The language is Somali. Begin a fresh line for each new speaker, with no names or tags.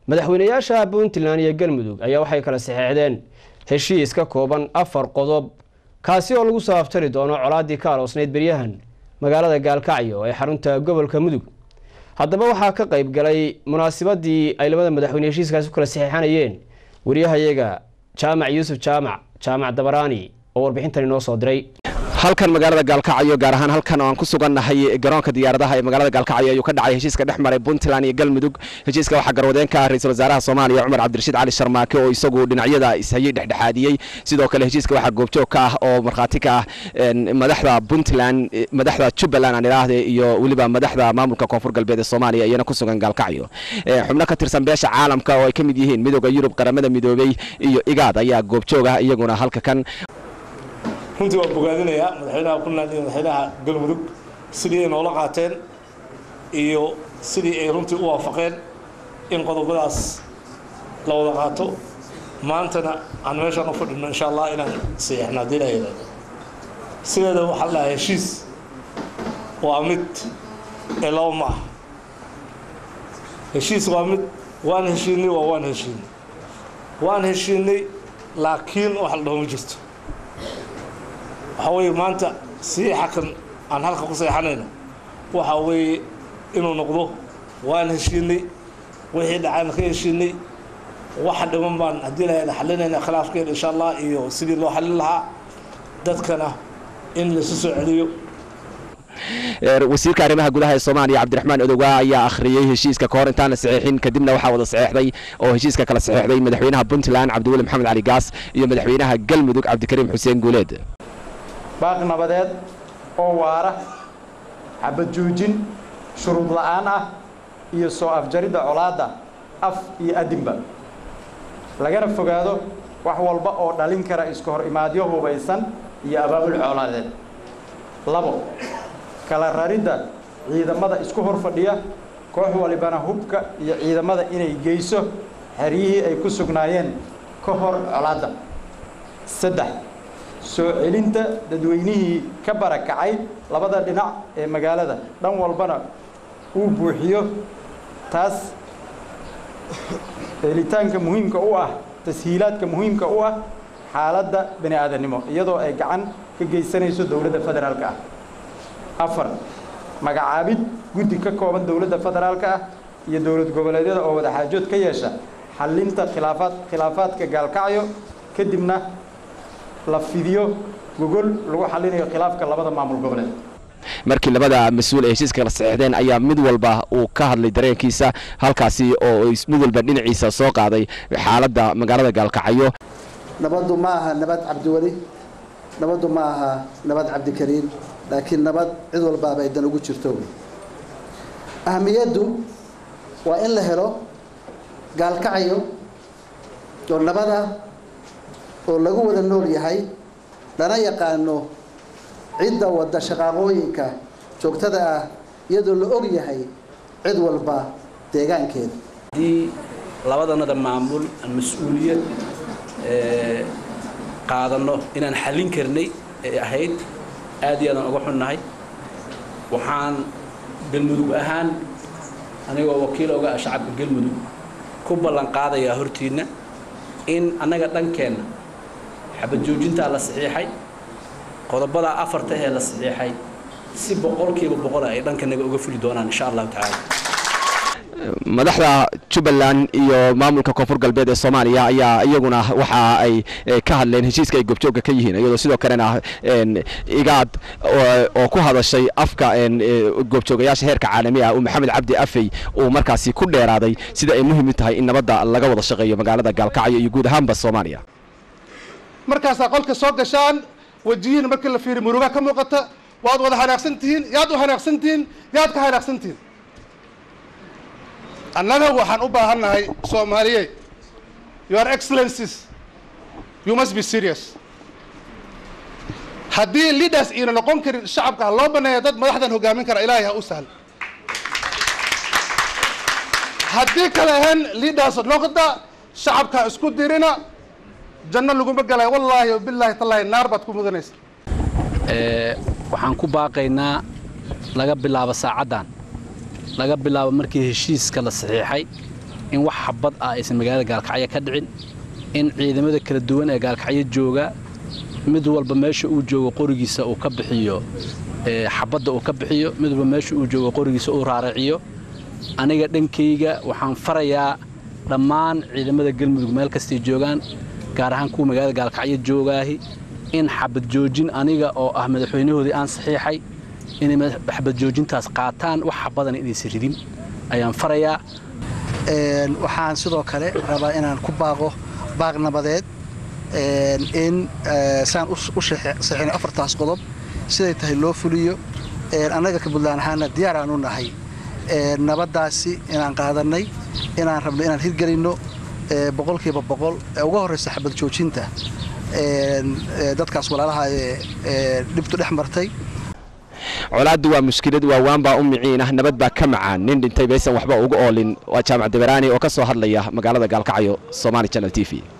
madaxweynayaasha Puntland iyo Galmudug ayaa waxay kala saxeexdeen heshiis ka kooban 4 qodob kaasi oo lagu saabtari doono colaadii ka aloosneyd beryahan magaalada Gaalkacyo ee xarunta gobolka Mudug. haddaba waxaa ka qayb galay munaasabadii ay labada madaxweyne heshiiskaas kala saxeexanayeen wariyahayaga Jaamac Yuusuf Jaamac Dabaraani oo warbixintan inoo soo diray.
halkan magaalada Gaalkacyo gaar ahaan halkan oo aan ku sugannahay garoonka diyaaradaha ee magaalada Gaalkacyo ayuu ka dhacay heshiiska dhexmaray Puntland iyo Galmudug. heshiiska waxa garwadeen ka ra'iisul wasaaraha Soomaaliya Umar Cabdirashiid Cali Sharmaake oo isagu dhinacyada ishayay dhexdhexaadiyay. sidoo kale heshiiska waxa goobjoog ka ah oo marxaati ka ah madaxda Puntland madaxda Jubbaland aan ilaahdee iyo waliba madaxda maamulka Koonfur Galbeed ee Soomaaliya iyana ku sugan Gaalkacyo. xubno ka tirsan beesha caalamka oo ay ka mid yihiin midowga Yurub qaramada midoobay iyo IGAD ayaa goobjoog ah iyaguna halka kan
runtii waa bogaadinayaa madaxweynaha Puntland iyo madaxweynaha Galmudug sidii ay noola qaateen iyo sidii ay runtii u waafaqeen in qodobadaas la wada qaato maantana aan meeshaan u fadhino insha Allah inaan saxiixno dilayda sideeda waxa la heshiis waa mid eloma heshiis waa mid waan heshiinay laakiin waxa la dhaho jirto waxaway maanta saxiixan aan halka ku saxiixanayno waxa way inuu noqdo waan heshiinay wixii dhacaan ka heshiinay waxa dhiman baan hadii la xalinayna khilaafkeena insha Allah iyo sidii loo xalin lahaa dadkana in la soo celiyo.
wasiirka arrimaha gudaha ee Soomaaliya Cabdiraxmaan Odowga ayaa akhriyay heshiiska ka hor intaan la saxiixin kadibna waxa wada saxiixday oo heshiiska kala saxiixday madaxweynaha Puntland Cabdiweli Maxamed Cali Gaas iyo madaxweynaha Galmudug Cabdikariim Xuseen Guuleed.
baaq nabadeed oo waara xabad joojin shuruud la'aan ah iyo soo afjarida colaadda af iyo adinba lagana fogaado wax walba oo dhalin kara iska hor imaadyo hubaysan iyo abaabul colaadeed. labo kala raridda ciidamada isku hor fadhiya koox walibana hubka iyo ciidamada inay geyso xeriyihii ay ku sugnaayeen ka hor colaadda. saddex soo celinta dadweynihii ka barakacay labada dhinac ee magaalada dhan walbana uu buuxiyo taas helitaanka muhiimka u ah tashiilaadka muhiimka u ah xaaladda bani aadanimo iyadoo ay gacan ka geysanayso dawladda federaalka ah. afar magacaabid guddi ka kooban dawladda federaalka ah iyo dawlad goboleedyada oo wada xaajood ka yeesha xalinta khilaafaadka Gaalkacyo kadibna la fidiyo gogol lagu xalinayo khilaafka labada maamul goboleed.
markii labada mas'uul ee heshiiska la saxiixdeen ayaa mid walba uu ka hadlay dareenkiisa halkaasi oo mid walba dhinaciisa soo qaaday xaaladda magaalada Gaalkacyo.
nabadu ma aha nabad Cabdiweli nabadu ma aha nabad Cabdikariim laakiin nabad cid walba ay dan ugu jirto. ahmiyadu waa in la helo Gaalkacyo oo nabada oo lagu wada nool yahay lana yaqaano cidda wada shaqooyinka joogtada ah iyadoo la og yahay cid walba deegaankeeda.
labadanada maamul mas'uuliyad qaadano inaan xalin karnay ahayd aad iyo aad uga xunnahay. waxaan Galmudug ahaan anigoo wakiil uga ah shacabka Galmudug ku ballan qaadaya hortiina in anaga dhankeena xabad joojinta la saxiixay qodobada afarta ee la saxiixay si boqolkiiba boqol ay dhankanaga uga fuli doonaan insha Allah taala.
madaxda Jubbaland iyo maamulka Koonfur Galbeed ee Soomaaliya ayaa iyaguna waxa ay ka hadleen heshiiska ay goobjoogka ka yihiin iyadoo sidoo kalena IGAD oo ku hadashay afka goobjoogayaasha heerka caalami ah Maxamed Cabdi Afey oo markaasi ku dheeraaday sida ay muhiim tahay in nabadda laga wada shaqeeyo magaalada Gaalkacyo iyo guud ahaanba Soomaaliya.
markaas qolka soo gashaan wajiin markii la fiiriyo muruga ka muuqata waad wada hanaaqsantihiin yaad u hanaaqsantihiin yaad ka hanaaqsantihiin. annaga waxaan u baahannahay Soomaaliye your excellencies you must be serious. haddii leaders ina noqon karin shacabka loo baneeyo dad madaxdan hogaamin kara Ilaahay ha u sahlo. haddii kale ahaan leaders noqda shacabka isku dirina janno laguma galay wallahi billahi tallahi naar baad ku mudanaysa.
waxaan ku baaqaynaa laga bilaabo saacadan laga bilaabo markii heshiiska la saxiixay in wax xabad ah aysan magaalada gaalkacyo ka dhicin in ciidamada kala duwan ee gaalkacyo jooga mid walba meesha uu joogo qorigiisa uu ka bixiyo xabadda uu ka bixiyo mid walba meesha uu joogo qorigiisa uu raaraciyo aniga dhankayga waxaan farayaa dhammaan ciidamada galmudug meel kastay joogaan gaar ahaan kuwa magaalada gaalkacyo joogaahi in xabad joojin aniga oo ah madaxweynahoodii aan saxiixay inay xabad joojintaas qaataan wax xabadan inaysan ridin ayaan farayaa
waxaan sidoo kale rabaa inaan ku baaq nabadeed in saan u saxiixin afartaas qodob siday tahay loo fuliyo annaga ka Puntland ahaana diyaar aan u nahay nabadaasi inaan qaadanay inaan rabno inaan hirgelino boqolkiiba boqol ugu horeysa xabad joojinta dadkaas walaalaha dhibtu dhex martay
colaaddu waa mushkilad waa waanbaa u miciin ah nabad baa ka macaan nin dhintay baysan waxba ugu oolin waa jaamac dabaraani oo ka soo hadlaya magaalada gaalkacyo Somali Channel TV